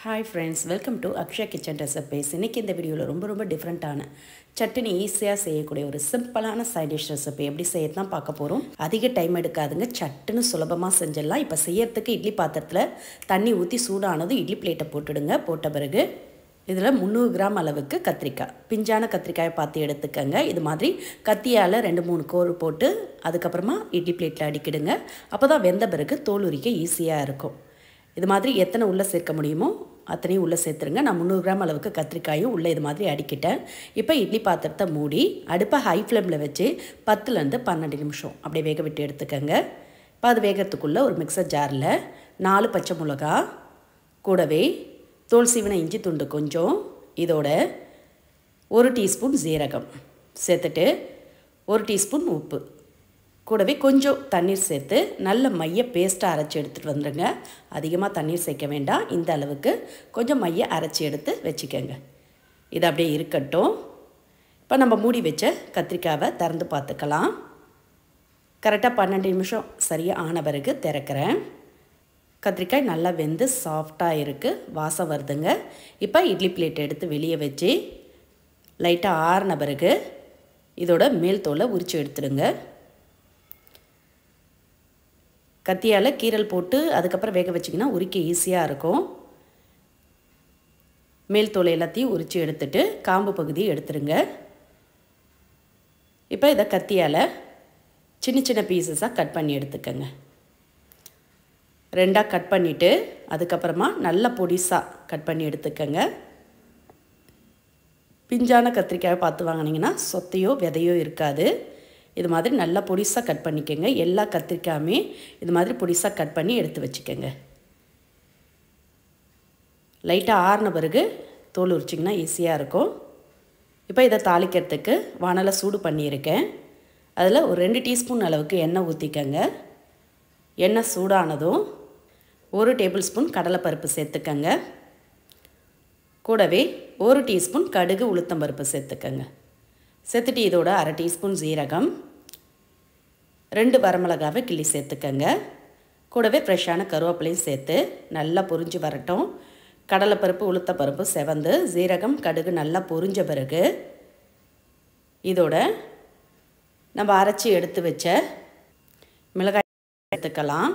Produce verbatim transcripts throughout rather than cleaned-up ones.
Hi friends, welcome to Akshay Kitchen Recipes. இன்னைக்கு இந்த வீடியோல ரொம்ப ரொம்ப டிஃபரண்டான சட்னி ஈஸியா செய்யக்கூடிய ஒரு சிம்பிளான சைட் டிஷ் ரெசிபி எப்படி செய்யறதுன்னு பார்க்க போறோம். அதிக டைம் எடுக்காதுங்க, சட்டுன்னு சுலபமா செஞ்சிடலாம். இப்போ செய்யறதுக்கு இட்லி பாத்திரத்துல தண்ணி ஊத்தி சூடானது இட்லி பிளேட்டை போட்டுடுங்க. போட்ட பிறகு இதில் முந்நூறு கிராம் அளவுக்கு கத்திரிக்காய், பிஞ்சான கத்திரிக்காயை பார்த்து எடுத்துக்கங்க. இது மாதிரி கத்தியால் ரெண்டு மூணு கோர் போட்டு அதுக்கப்புறமா இட்லி பிளேட்டில் அடிக்கிடுங்க. அப்போ தான் வெந்த பிறகு தோல் உரிக்க ஈஸியாக இருக்கும். இது மாதிரி எத்தனை உள்ளே சேர்க்க முடியுமோ அத்தனையும் உள்ளே சேர்த்துருங்க. நான் முந்நூறு கிராம் அளவுக்கு கத்திரிக்காயும் உள்ளே இது மாதிரி அடிக்கிட்டேன். இப்போ இட்லி பாத்திரத்தை மூடி அடுப்பை ஹை ஃப்ளேமில் வச்சு பத்துலேருந்து பன்னெண்டு நிமிஷம் அப்படியே வேக விட்டு எடுத்துக்கங்க. இப்போ அது வேகிறதுக்குள்ளே ஒரு மிக்சர் ஜாரில் நாலு பச்சை மிளகா, கூடவே தோல் சீவின இஞ்சி துண்டு கொஞ்சம், இதோட ஒரு டீஸ்பூன் ஜீரகம் சேர்த்துட்டு ஒரு டீஸ்பூன் உப்பு, கூடவே கொஞ்சம் தண்ணீர் சேர்த்து நல்ல மைய பேஸ்ட்டாக அரைச்சி எடுத்துகிட்டு வந்துடுங்க. அதிகமாக தண்ணீர் சேர்க்க வேண்டாம், இந்த அளவுக்கு கொஞ்சம் மைய அரைச்சி எடுத்து வச்சுக்கோங்க. இது அப்படியே இருக்கட்டும். இப்போ நம்ம மூடி வச்ச கத்திரிக்காவை திறந்து பார்த்துக்கலாம். கரெக்டாக பன்னெண்டு நிமிஷம் சரியாக ஆன பிறகு திறக்கிறேன். கத்திரிக்காய் நல்லா வெந்து சாஃப்டாக இருக்குது, வாசம் வருதுங்க. இப்போ இட்லி பிளேட் எடுத்து வெளியே வச்சு லைட்டாக ஆறின பிறகு இதோட மேல் தோலை உரித்து எடுத்துடுங்க. கத்தியால் கீரல் போட்டு அதுக்கப்புறம் வேக வச்சிங்கன்னா உரிக்க ஈஸியாக இருக்கும். மேல் தோலை எல்லாத்தையும் உரித்து எடுத்துட்டு காம்பு பகுதியை எடுத்துடுங்க. இப்போ இதை கத்தியால் சின்ன சின்ன பீசஸாக கட் பண்ணி எடுத்துக்கங்க. ரெண்டாக கட் பண்ணிவிட்டு அதுக்கப்புறமா நல்ல பொடிசாக கட் பண்ணி எடுத்துக்கங்க. பிஞ்சான கத்திரிக்காயை பார்த்து வாங்கினீங்கன்னா சொத்தையோ விதையோ இருக்காது. இது மாதிரி நல்லா பொடிசாக கட் பண்ணிக்கோங்க. எல்லா கத்திரிக்காயுமே இது மாதிரி பொடிசாக கட் பண்ணி எடுத்து வச்சுக்கோங்க. லைட்டாக ஆறின பிறகு தோல் உரிச்சிங்கன்னா ஈஸியாக இருக்கும். இப்போ இதை தாளிக்கிறதுக்கு வானலை சூடு பண்ணியிருக்கேன். அதில் ஒரு ரெண்டு டீஸ்பூன் அளவுக்கு எண்ணெய் ஊற்றிக்கங்க. எண்ணெய் சூடானதும் ஒரு டேபிள் ஸ்பூன் கடலைப்பருப்பு சேர்த்துக்கங்க. கூடவே ஒரு டீஸ்பூன் கடுகு உளுத்தம்பருப்பு சேர்த்துக்கங்க. சேர்த்துட்டு இதோட அரை டீஸ்பூன் ஜீரகம், ரெண்டு வரமிளகாவை கிள்ளி சேர்த்துக்கங்க. கூடவே ஃப்ரெஷ்ஷான கருவேப்பிலையும் சேர்த்து நல்லா பொரிஞ்சு வரட்டும். கடலைப்பருப்பு உளுத்தப்பருப்பு செவந்து ஜீரகம் கடுகு நல்லா பொரிஞ்ச பிறகு இதோட நம்ம அரைச்சி எடுத்து வச்ச மிளகாய் சேர்த்துக்கலாம்.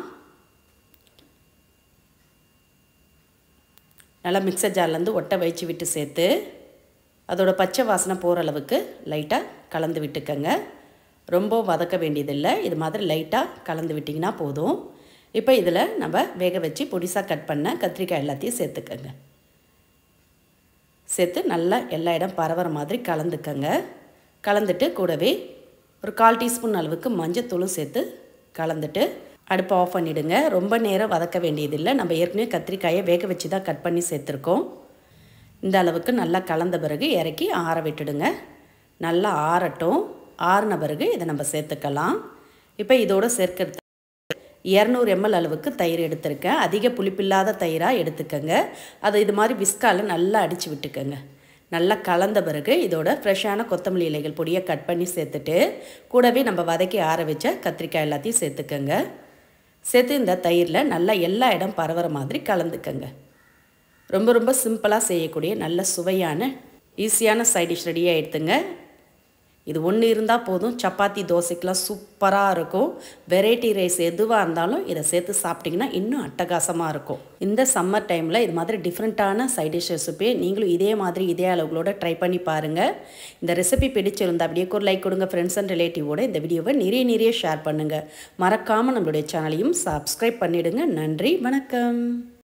நல்லா மிக்சர் ஜார்லேருந்து ஒட்டை வச்சு விட்டு சேர்த்து அதோட பச்சை வாசனை போகிற அளவுக்கு லைட்டாக கலந்து விட்டுக்கங்க. ரொம்ப வதக்க வேண்டியதில்லை, இது மாதிரி லைட்டாக கலந்து விட்டிங்கன்னா போதும். இப்போ இதில் நம்ம வேக வச்சு பொடிசாக கட் பண்ண கத்திரிக்காய் எல்லாத்தையும் சேர்த்துக்கங்க. சேர்த்து நல்லா எல்லா இடம் பரவுற மாதிரி கலந்துக்கங்க. கலந்துட்டு கூடவே ஒரு கால் டீஸ்பூன் அளவுக்கு மஞ்சத்தூளும் சேர்த்து கலந்துட்டு அடுப்பை ஆஃப் பண்ணிவிடுங்க. ரொம்ப நேரம் வதக்க வேண்டியதில்லை, நம்ம ஏற்கனவே கத்திரிக்காயை வேக வச்சு தான் கட் பண்ணி சேர்த்துருக்கோம். இந்த அளவுக்கு நல்லா கலந்த பிறகு இறக்கி ஆற விட்டுடுங்க. நல்லா ஆறட்டும். ஆறின பிறகு இதை நம்ம சேர்த்துக்கலாம். இப்போ இதோடு சேர்க்கறது இரநூறு எம்எல் அளவுக்கு தயிர் எடுத்துருக்கேன். அதிக புளிப்பில்லாத தயிராக எடுத்துக்கங்க. அதை இது மாதிரி விஸ்கால் நல்லா அடித்து விட்டுக்கங்க. நல்லா கலந்த பிறகு இதோட ஃப்ரெஷ்ஷான கொத்தமல்லி இலைகள் பொடியை கட் பண்ணி சேர்த்துட்டு கூடவே நம்ம வதக்கி ஆற வச்ச கத்திரிக்காய் எல்லாத்தையும் சேர்த்துக்கங்க. சேர்த்து இந்த தயிரில் நல்லா எல்லா இடம் பரவுற மாதிரி கலந்துக்கங்க. ரொம்ப ரொம்ப சிம்பிளாக செய்யக்கூடிய நல்ல சுவையான ஈஸியான சைட் டிஷ் ரெடியாக எடுத்துங்க. இது ஒன்று இருந்தால் போதும், சப்பாத்தி தோசைக்கெலாம் சூப்பராக இருக்கும். வெரைட்டி ரைஸ் எதுவாக இருந்தாலும் இதை சேர்த்து சாப்பிட்டிங்கன்னா இன்னும் அட்டகாசமாக இருக்கும். இந்த சம்மர் டைமில் இது மாதிரி டிஃப்ரெண்ட்டான சைட் டிஷ் ரெசிபி நீங்களும் இதே மாதிரி இதே அளவுகளோட ட்ரை பண்ணி பாருங்கள். இந்த ரெசிபி பிடிச்சிருந்தா அப்படியே ஒரு லைக் கொடுங்க. ஃப்ரெண்ட்ஸ் அண்ட் ரிலேட்டிவோட இந்த வீடியோவை நிறைய நிறைய ஷேர் பண்ணுங்கள். மறக்காமல் நம்மளுடைய சேனலையும் சப்ஸ்கிரைப் பண்ணிவிடுங்க. நன்றி, வணக்கம்.